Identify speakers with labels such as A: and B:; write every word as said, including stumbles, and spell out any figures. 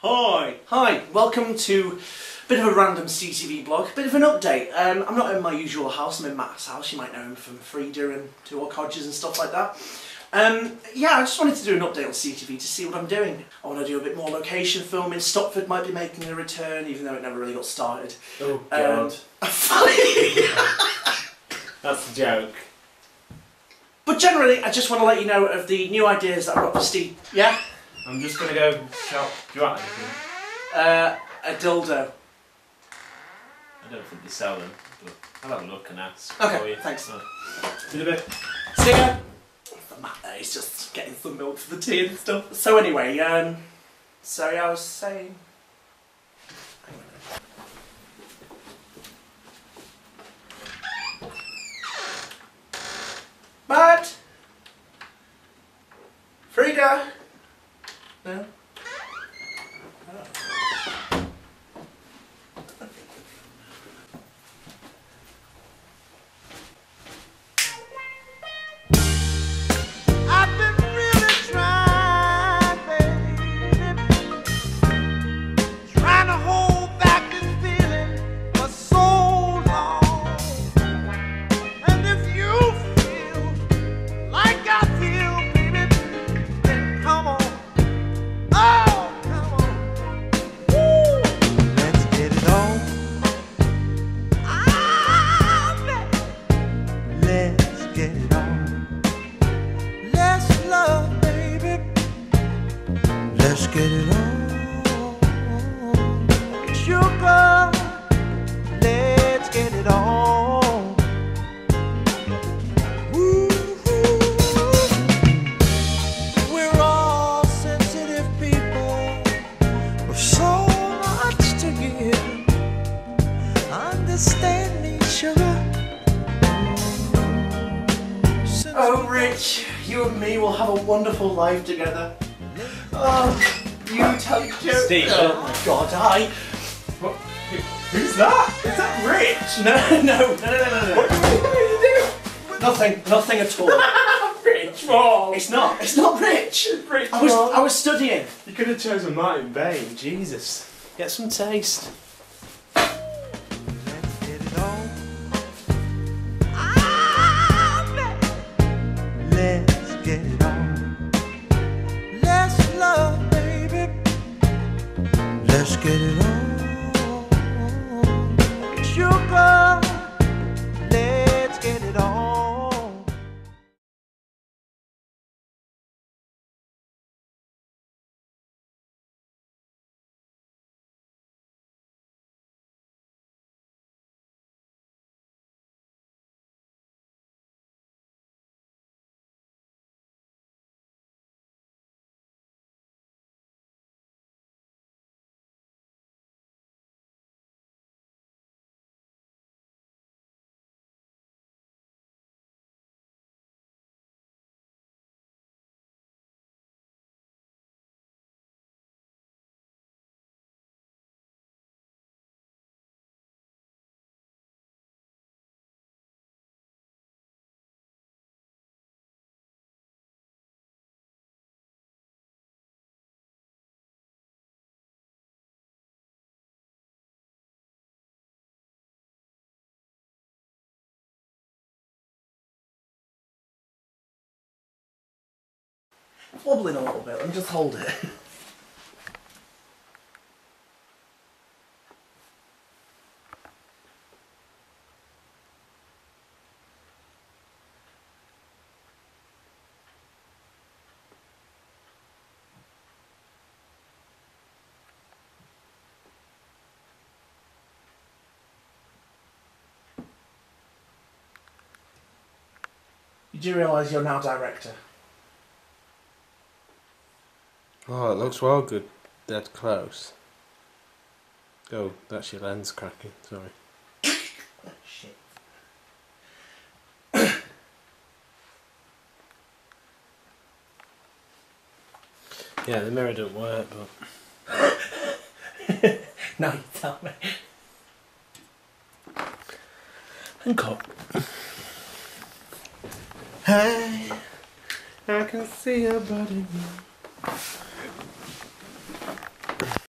A: Hi! Hi, welcome to a bit of a random C T V blog, a bit of an update. Um, I'm not in my usual house, I'm in Matt's house. You might know him from Frida and Two Old Codgers and stuff like that. Um, yeah, I just wanted to do an update on C T V to see what I'm doing. I want to do a bit more location filming. Stopford might be making a return, even though it never really got started.
B: Oh god.
A: Um, funny!
B: That's the joke.
A: But generally, I just want to let you know of the new ideas that I've got for Steve. Yeah?
B: I'm just gonna go shop. Do you want anything?
A: Uh, a dildo.
B: I don't think they sell them, but I'll have a look and ask.
A: Okay,
B: for you.
A: thanks.
B: Oh. In a bit.
A: See ya! Matt there, he's just getting some milk for the tea and stuff. So anyway, um, so yeah, I was saying... Matt! Frida! No?
C: Let's get it on, sugar. Let's get it on. Ooh, we're all sensitive people with so much to give. Understand me, sugar.
A: Oh, Rich, you and me will have a wonderful life together. Oh, you tell jokes.
B: Steve.
A: Oh my God, hi.
B: What? Who's that? Is that Rich?
A: No, no, no, no, no, no.
B: What, what are you doing?
A: Nothing, nothing at all.
B: Rich, what?
A: It's not, it's not Rich.
B: Rich,
A: I was,
B: what?
A: I was studying.
B: You could have chosen that in vain. Jesus.
A: Get some taste.
C: Let's get it on. Let's get it on. Let's love, baby. Let's get it on. Sugar. Let's get it on.
A: Wobbling a little bit, let me just hold it. You do realise you're now director?
D: Oh, it looks well good. Dead close. Oh, that's your lens cracking, sorry.
A: Oh, shit.
D: Yeah, the mirror don't work, but...
A: Now you tell me.
D: Hancock. Hey, I can see your body move.